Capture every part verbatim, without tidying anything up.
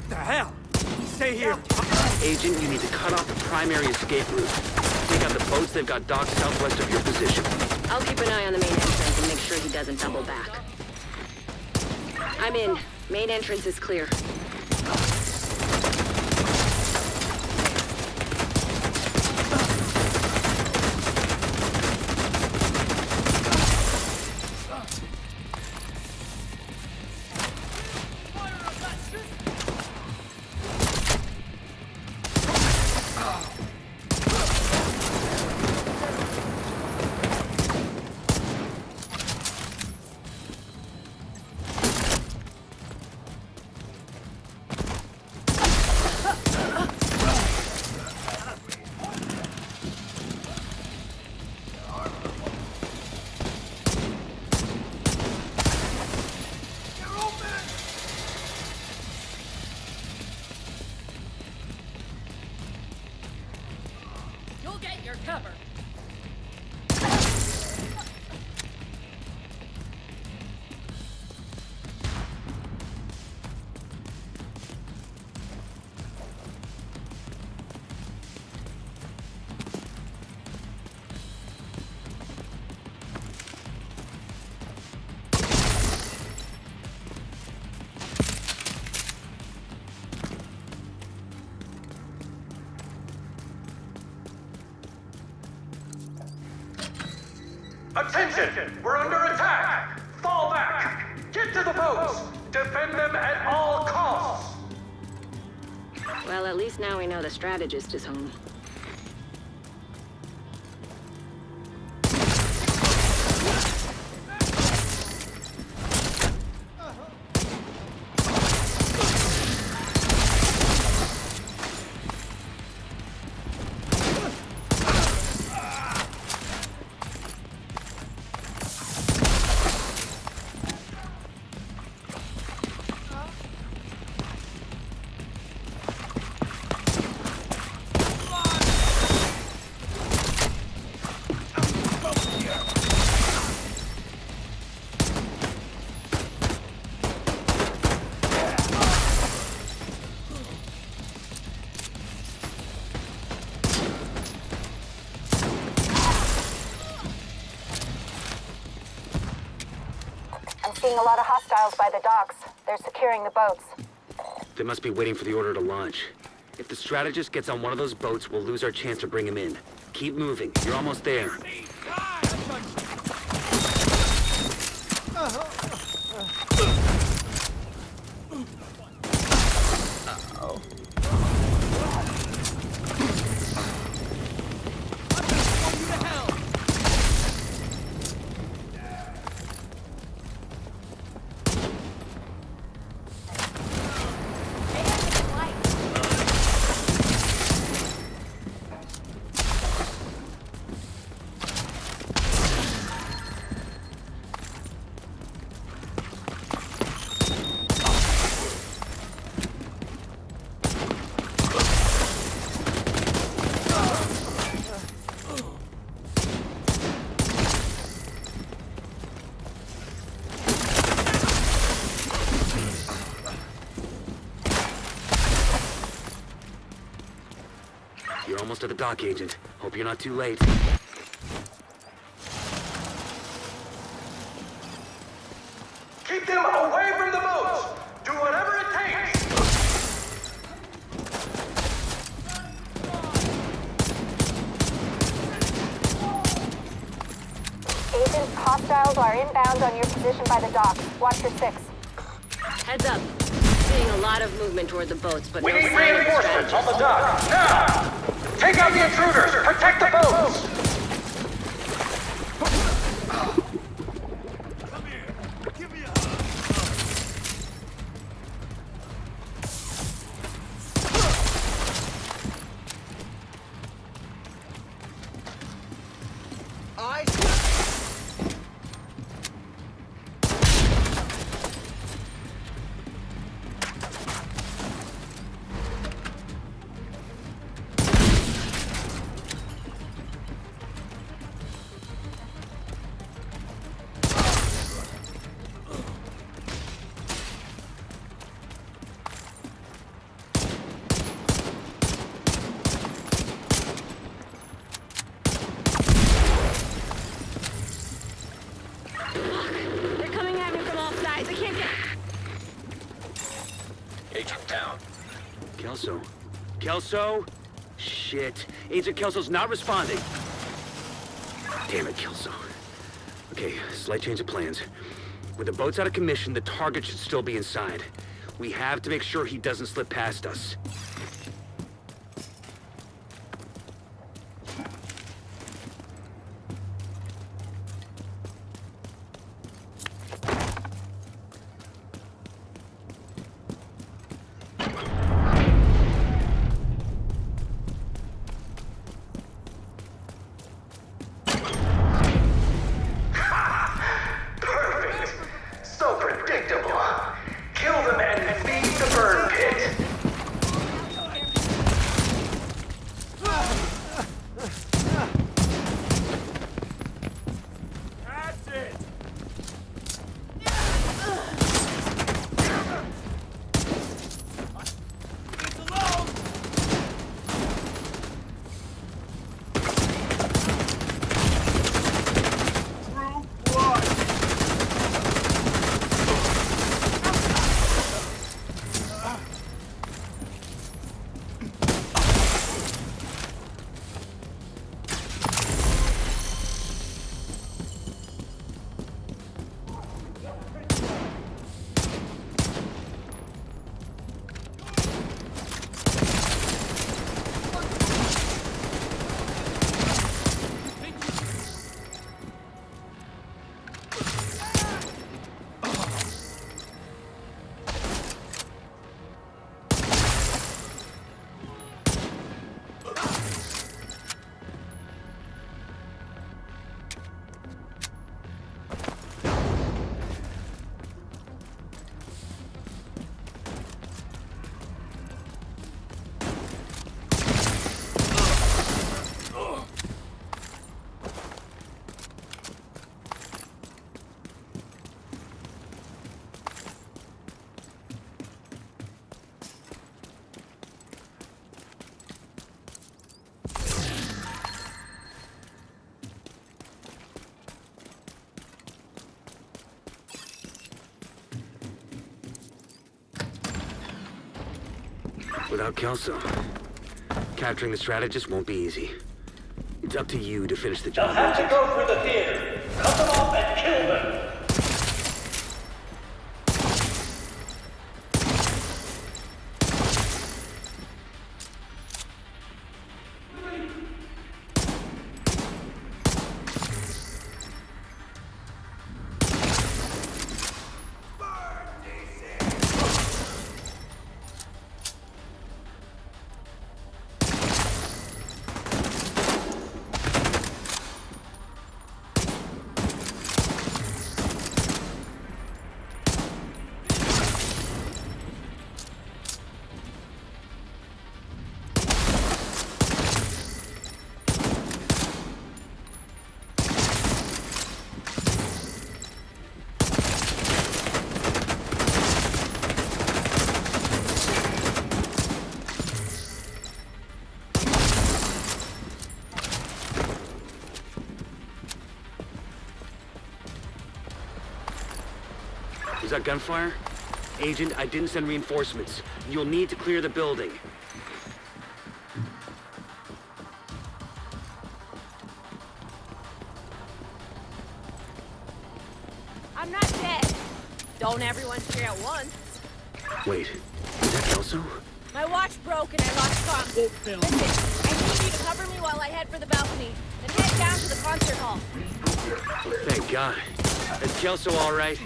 What the hell? Stay here. Agent, you need to cut off the primary escape route. Take out the boats, they've got docks southwest of your position. I'll keep an eye on the main entrance and make sure he doesn't double back. I'm in. Main entrance is clear. You'll get your cover. Attention! We're under attack! Fall back! Get to the boats! Defend them at all costs! Well, at least now we know the strategist is home. Seeing a lot of hostiles by the docks. They're securing the boats. They must be waiting for the order to launch. If the strategist gets on one of those boats, we'll lose our chance to bring him in. Keep moving. You're almost there. Uh-oh. You're almost to the dock, Agent. Hope you're not too late. Keep them away from the boats! Do whatever it takes! Agent, hostiles are inbound on your position by the docks. Watch your six. Heads up. Seeing a lot of movement toward the boats, but We no need sign of the reinforcements on strategist. the dock! Now! Take out the intruders! Protect the boats! Kelso? Kelso? Shit. Agent Kelso's not responding. Damn it, Kelso. Okay, slight change of plans. With the boats out of commission, the target should still be inside. We have to make sure he doesn't slip past us. Without Kelso, capturing the strategist won't be easy. It's up to you to finish the job. They'll have to go through the theater. Cut them off and kill them. Was that gunfire? Agent, I didn't send reinforcements. You'll need to clear the building. I'm not dead. Don't everyone cheer at once. Wait, is that Kelso? My watch broke and I lost comms. Listen, I need you to cover me while I head for the balcony, then head down to the concert hall. Oh, thank God. Is Kelso all right?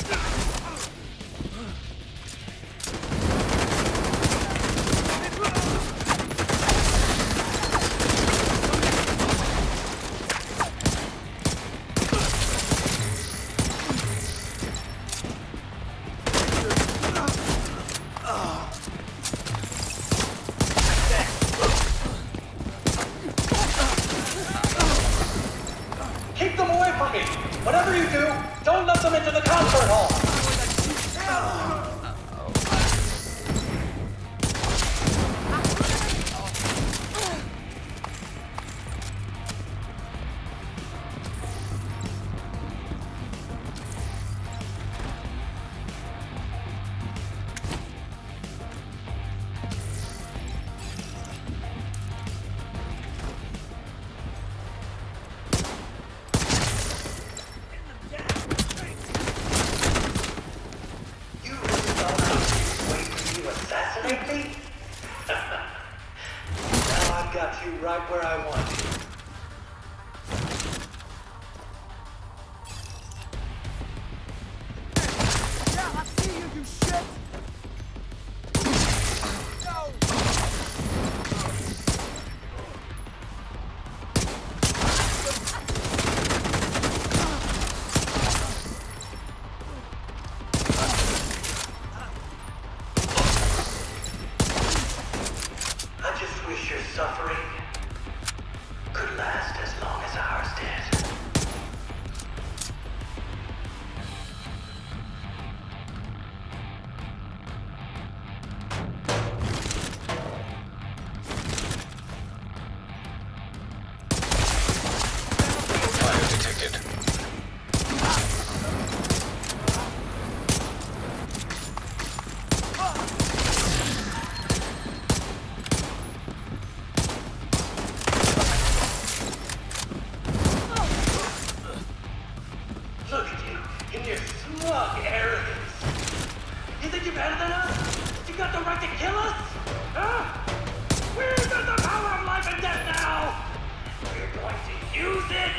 Keep them away from me! Whatever you do, don't let them into the concert hall! you right where I want you. Yeah, I see you, you shit! I just wish your suffering could last as long as ours did. Fire detected. Look at you, in your smug arrogance. You think you're better than us? You got the right to kill us? Huh? We've got the power of life and death now! We're going to use it!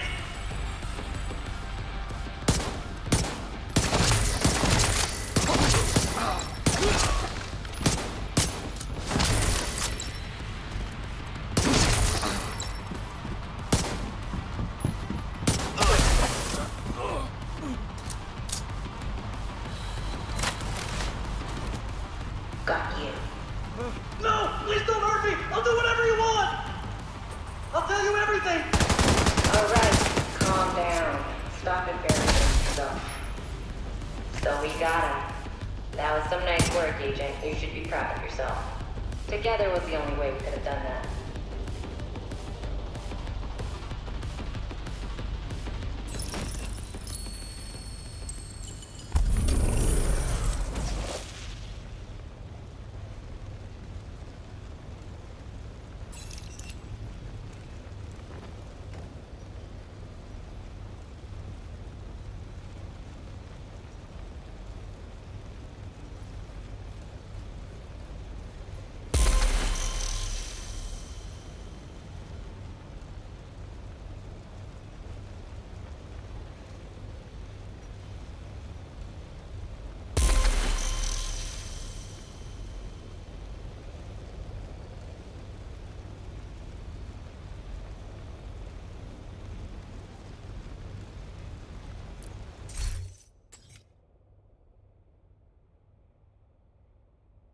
Got you. No! Please don't hurt me! I'll do whatever you want! I'll tell you everything! Alright, calm down. Stop embarrassing yourself. So we got him. That was some nice work, Agent. You should be proud of yourself. Together was the only way we could have done that.